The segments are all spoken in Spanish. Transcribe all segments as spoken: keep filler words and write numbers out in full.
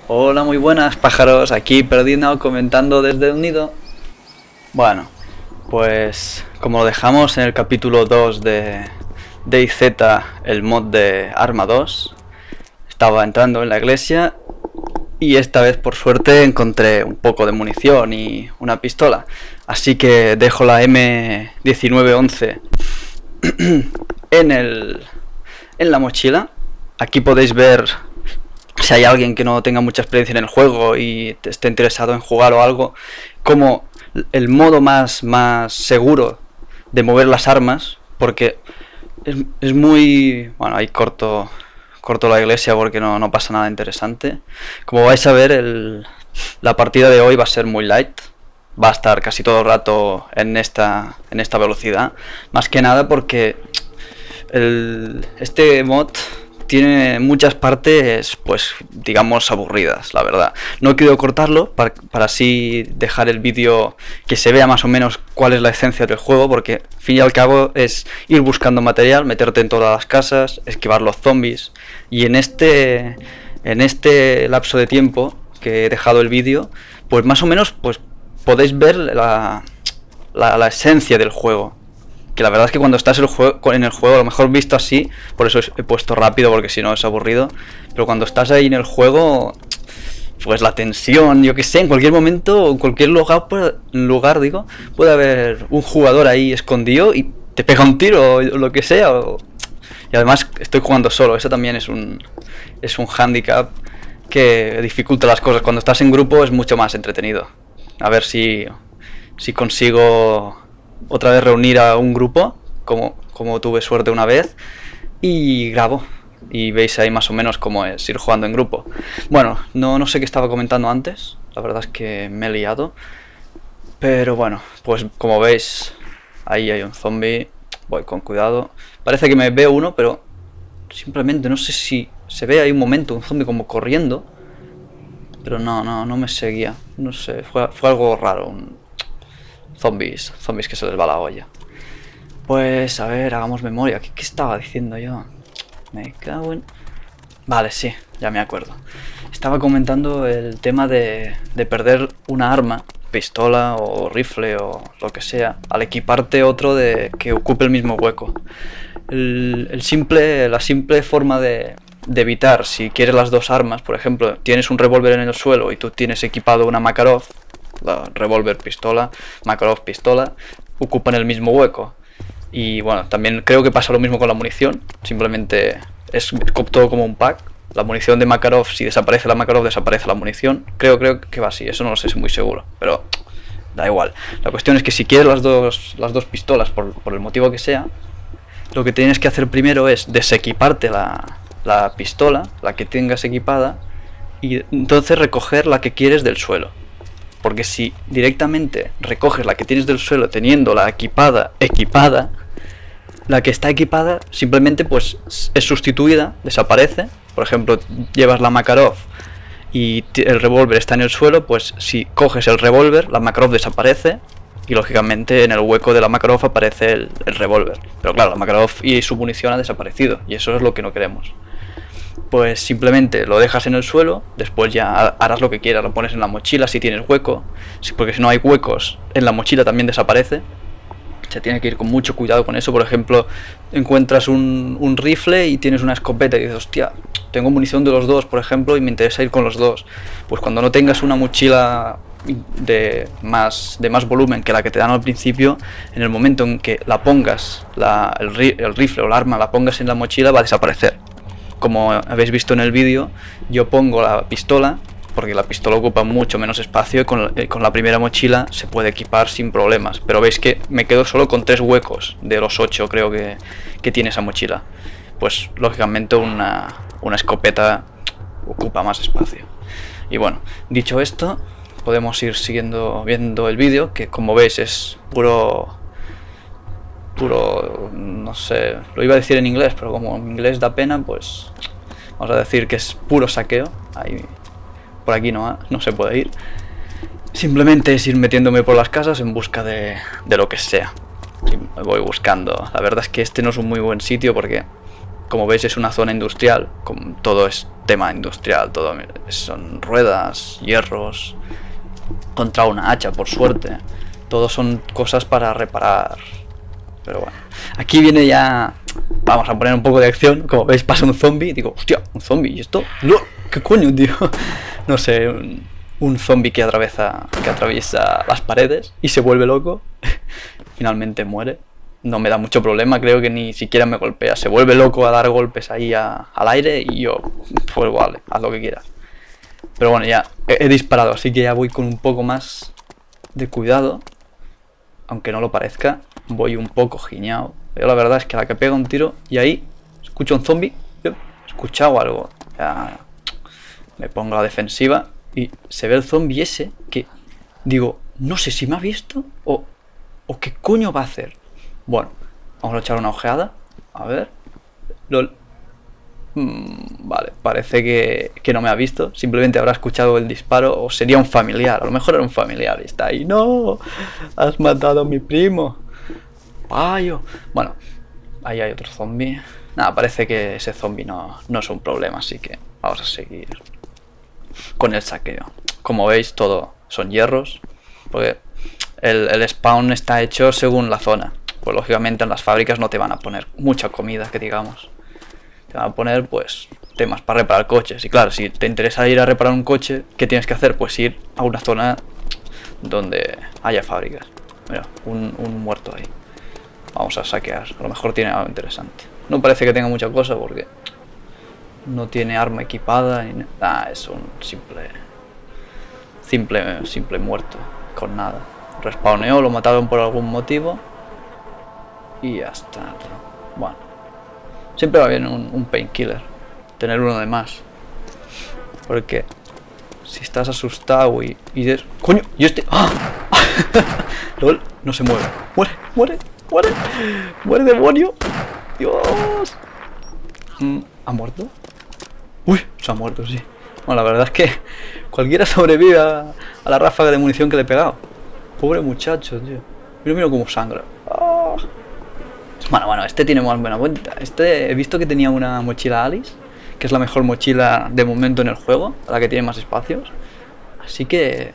Hola, muy buenas pájaros, aquí Perdino comentando desde el nido. Bueno, pues como lo dejamos en el capítulo dos de DayZ, el mod de Arma dos, estaba entrando en la iglesia y esta vez por suerte encontré un poco de munición y una pistola. Así que dejo la M diecinueve once en, el, en la mochila. Aquí podéis ver, si hay alguien que no tenga mucha experiencia en el juego y esté interesado en jugar o algo, como el modo más, más seguro de mover las armas, porque es, es muy... Bueno, ahí corto, corto la iglesia porque no, no pasa nada interesante. Como vais a ver, el, la partida de hoy va a ser muy light. Va a estar casi todo el rato en esta, en esta velocidad. Más que nada porque el, este mod tiene muchas partes, pues, digamos, aburridas, la verdad. No he querido cortarlo para, para así dejar el vídeo que se vea más o menos cuál es la esencia del juego, porque, al fin y al cabo, es ir buscando material, meterte en todas las casas, esquivar los zombies. Y en este, en este lapso de tiempo que he dejado el vídeo, pues más o menos, pues, podéis ver la, la, la esencia del juego. Que la verdad es que cuando estás en el, juego, en el juego, a lo mejor visto así, por eso he puesto rápido, porque si no es aburrido, pero cuando estás ahí en el juego, pues la tensión, yo que sé, en cualquier momento, en cualquier lugar, lugar digo, puede haber un jugador ahí escondido y te pega un tiro o lo que sea. O... Y además estoy jugando solo, eso también es un, es un handicap que dificulta las cosas. Cuando estás en grupo es mucho más entretenido. A ver si, si consigo otra vez reunir a un grupo, como, como tuve suerte una vez, y grabo. Y veis ahí más o menos cómo es ir jugando en grupo. Bueno, no, no sé qué estaba comentando antes, la verdad es que me he liado. Pero bueno, pues como veis, ahí hay un zombie, voy con cuidado. Parece que me ve uno, pero simplemente no sé si se ve ahí un momento, un zombie como corriendo. Pero no, no, no me seguía, no sé, fue, fue algo raro, un... zombies, zombies que se les va la olla. Pues a ver, hagamos memoria, ¿qué, qué estaba diciendo yo? Me cago en... Vale, sí, ya me acuerdo. Estaba comentando el tema de, de perder una arma, pistola o rifle o lo que sea, al equiparte otro de que ocupe el mismo hueco. El, el simple, la simple forma de... de evitar, si quieres las dos armas, por ejemplo, tienes un revólver en el suelo y tú tienes equipado una Makarov, la revólver pistola, Makarov pistola, ocupan el mismo hueco. Y bueno, también creo que pasa lo mismo con la munición, simplemente es todo como un pack. La munición de Makarov, si desaparece la Makarov, desaparece la munición. Creo, creo que va así, eso no lo sé, es muy seguro, pero da igual. La cuestión es que si quieres las dos, las dos pistolas, por, por el motivo que sea, lo que tienes que hacer primero es desequiparte la... la pistola, la que tengas equipada, y entonces recoger la que quieres del suelo. Porque si directamente recoges la que tienes del suelo teniendo la equipada equipada, la que está equipada simplemente pues es sustituida, desaparece. Por ejemplo, llevas la Makarov y el revólver está en el suelo, pues si coges el revólver, la Makarov desaparece y lógicamente en el hueco de la Makarov aparece el, el revólver. Pero claro, la Makarov y su munición ha desaparecido y eso es lo que no queremos. Pues simplemente lo dejas en el suelo, después ya harás lo que quieras, lo pones en la mochila si tienes hueco, porque si no hay huecos en la mochila también desaparece. Se tiene que ir con mucho cuidado con eso. Por ejemplo, encuentras un, un rifle y tienes una escopeta y dices, hostia, tengo munición de los dos, por ejemplo, y me interesa ir con los dos. Pues cuando no tengas una mochila de más, de más volumen que la que te dan al principio, en el momento en que la pongas, la, el, el rifle o el arma la pongas en la mochila, va a desaparecer. Como habéis visto en el vídeo, yo pongo la pistola, porque la pistola ocupa mucho menos espacio y con la, con la primera mochila se puede equipar sin problemas. Pero veis que me quedo solo con tres huecos de los ocho creo que, que tiene esa mochila. Pues lógicamente una, una escopeta ocupa más espacio. Y bueno, dicho esto, podemos ir siguiendo viendo el vídeo, que como veis es puro... puro, no sé, lo iba a decir en inglés, pero como en inglés da pena, pues vamos a decir que es puro saqueo. Ahí, por aquí no, no se puede ir. Simplemente es ir metiéndome por las casas en busca de, de lo que sea. Sí, me voy buscando. La verdad es que este no es un muy buen sitio porque como veis es una zona industrial, como todo es tema industrial, todo son ruedas, hierros, contra una hacha por suerte, todo son cosas para reparar. Pero bueno, aquí viene ya, vamos a poner un poco de acción. Como veis pasa un zombie, digo, hostia, un zombie, ¿y esto? No, ¿qué coño, tío? No sé, un, un zombie que atraviesa, que atraviesa las paredes y se vuelve loco. Finalmente muere. No me da mucho problema, creo que ni siquiera me golpea. Se vuelve loco a dar golpes ahí a, al aire y yo, pues vale, haz lo que quieras. Pero bueno, ya he, he disparado, así que ya voy con un poco más de cuidado. Aunque no lo parezca, voy un poco giñado. Yo la verdad es que a la que pega un tiro y ahí escucho un zombie, yo he escuchado algo. Ya me pongo a la defensiva y se ve el zombie ese que digo, no sé si me ha visto o, o qué coño va a hacer. Bueno, vamos a echar una ojeada. A ver. Lol. Mm, vale, parece que, que no me ha visto. Simplemente habrá escuchado el disparo. O sería un familiar. A lo mejor era un familiar y está ahí. ¡No! Has matado a mi primo. Payo. Bueno, ahí hay otro zombie. Nada, parece que ese zombie no, no es un problema. Así que vamos a seguir con el saqueo. Como veis, todo son hierros. Porque el, el spawn está hecho según la zona. Pues lógicamente en las fábricas no te van a poner mucha comida, que digamos. Te van a poner pues temas para reparar coches. Y claro, si te interesa ir a reparar un coche, ¿qué tienes que hacer? Pues ir a una zona donde haya fábricas. Mira, un, un muerto ahí. Vamos a saquear, a lo mejor tiene algo interesante. No parece que tenga mucha cosa porque no tiene arma equipada ni nada. Ah, es un simple simple simple muerto con nada. Respawneó, lo mataron por algún motivo y ya está. Bueno, siempre va bien un, un painkiller, tener uno de más, porque si estás asustado y, y de... ¡Coño! ¡Y este! ¡Ah! ¡Lol! No se mueve. ¡Muere! ¡Muere! ¡Muere! ¡Muere, demonio! ¡Dios! Mm, ¿ha muerto? ¡Uy! Se ha muerto, sí. Bueno, la verdad es que cualquiera sobrevive a, a la ráfaga de munición que le he pegado. Pobre muchacho, tío. Mira, mira cómo sangra. ¡Ah! Bueno, bueno, este tiene más buena cuenta. Este he visto que tenía una mochila Alice, que es la mejor mochila de momento en el juego, la que tiene más espacios. Así que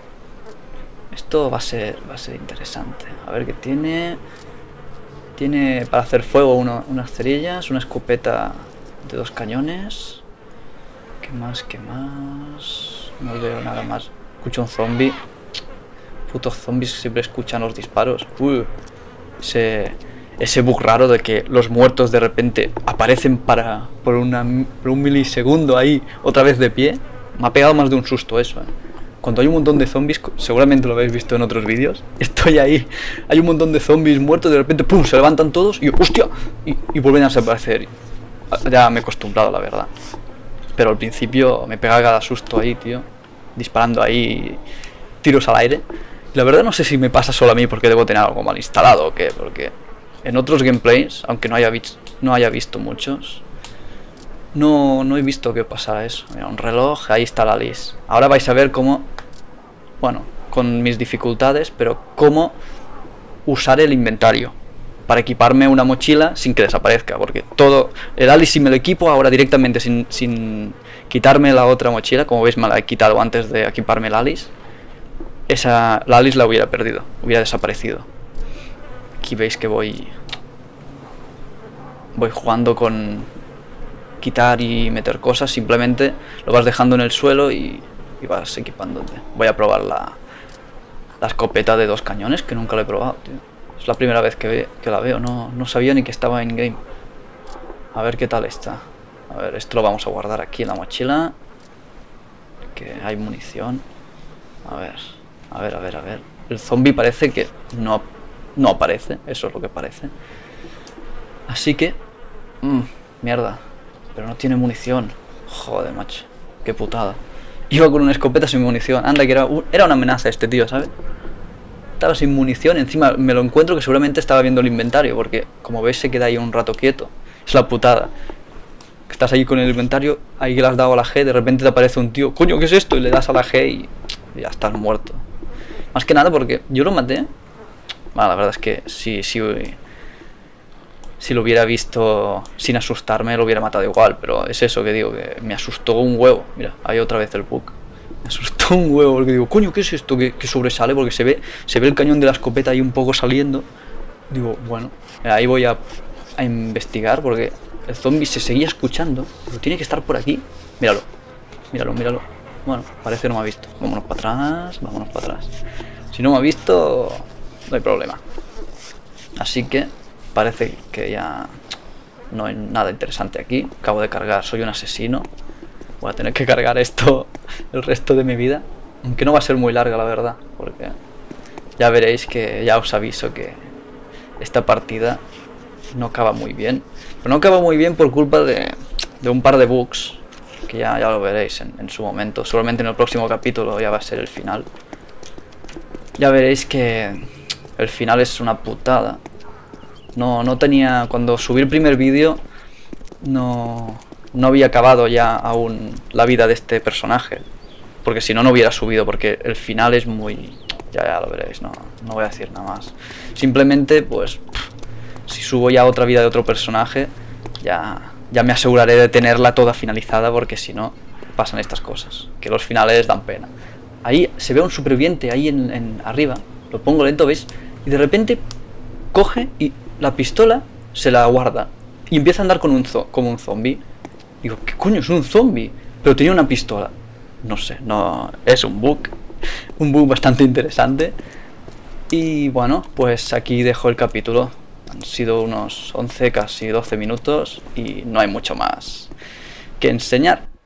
esto va a ser, va a ser interesante. A ver qué tiene. Tiene para hacer fuego uno, unas cerillas, una escopeta de dos cañones. ¿Qué más? ¿Qué más? No veo nada más. Escucho un zombie. Putos zombies siempre escuchan los disparos. Uy, ese, ese bug raro de que los muertos de repente aparecen para por, una, por un milisegundo ahí otra vez de pie. Me ha pegado más de un susto eso, ¿eh? Cuando hay un montón de zombies, seguramente lo habéis visto en otros vídeos, estoy ahí, hay un montón de zombies muertos, de repente pum, se levantan todos y ¡hostia! Y, y vuelven a desaparecer. Ya me he acostumbrado, la verdad. Pero al principio me pega cada susto ahí, tío, disparando ahí tiros al aire. La verdad no sé si me pasa solo a mí porque debo tener algo mal instalado o qué, porque en otros gameplays, aunque no haya, no haya visto muchos, no, no he visto que pasara eso. Mira, un reloj, ahí está la Alice. Ahora vais a ver cómo, bueno, con mis dificultades, pero cómo usar el inventario para equiparme una mochila sin que desaparezca, porque todo, el Alice si me lo equipo ahora directamente sin, sin quitarme la otra mochila, como veis me la he quitado antes de equiparme el Alice. Esa, la Alice la hubiera perdido, hubiera desaparecido. Aquí veis que voy Voy jugando con quitar y meter cosas. Simplemente lo vas dejando en el suelo y, y vas equipándote. Voy a probar la, la escopeta de dos cañones, que nunca la he probado, tío. Es la primera vez que, ve, que la veo, no, no sabía ni que estaba en game. A ver qué tal está. A ver, esto lo vamos a guardar aquí en la mochila, que hay munición. A ver... A ver, a ver, a ver. El zombie parece que no, no aparece. Eso es lo que parece. Así que... Mmm, mierda. Pero no tiene munición. Joder, macho. Qué putada. Iba con una escopeta sin munición. Anda, que era, un, era una amenaza este tío, ¿sabes? Estaba sin munición. Encima me lo encuentro que seguramente estaba viendo el inventario. Porque, como veis, se queda ahí un rato quieto. Es la putada. Estás ahí con el inventario. Ahí que le has dado a la G. De repente te aparece un tío. Coño, ¿qué es esto? Y le das a la G y... y ya estás muerto. Más que nada porque yo lo maté. Bueno, la verdad es que sí, sí. si lo hubiera visto sin asustarme lo hubiera matado igual, pero es eso que digo, que me asustó un huevo. Mira, hay otra vez el bug. Me asustó un huevo porque digo, coño, ¿qué es esto que, que sobresale? Porque se ve, se ve el cañón de la escopeta ahí un poco saliendo. Digo, bueno, ahí voy a, a investigar porque el zombie se seguía escuchando, pero tiene que estar por aquí. Míralo, míralo, míralo. Bueno, parece que no me ha visto. Vámonos para atrás, vámonos para atrás. Si no me ha visto, no hay problema. Así que parece que ya no hay nada interesante aquí. Acabo de cargar, soy un asesino. Voy a tener que cargar esto el resto de mi vida. Aunque no va a ser muy larga, la verdad. Porque ya veréis que ya os aviso que esta partida no acaba muy bien. Pero no acaba muy bien por culpa de, de un par de bugs. Que ya, ya lo veréis en, en su momento. Seguramente en el próximo capítulo ya va a ser el final. Ya veréis que el final es una putada. No, no tenía... Cuando subí el primer vídeo no, no había acabado ya aún la vida de este personaje. Porque si no, no hubiera subido. Porque el final es muy... Ya, ya lo veréis, no, no voy a decir nada más. Simplemente, pues... Si subo ya otra vida de otro personaje, ya, ya me aseguraré de tenerla toda finalizada. Porque si no, pasan estas cosas. Que los finales dan pena. Ahí se ve un superviviente ahí en, en arriba. Lo pongo lento, ¿veis? Y de repente coge y la pistola se la guarda. Y empieza a andar con un zo como un zombie. Digo, ¿qué coño es un zombie? Pero tenía una pistola. No sé, no es un bug. Un bug bastante interesante. Y bueno, pues aquí dejo el capítulo. Han sido unos once, casi doce minutos. Y no hay mucho más que enseñar.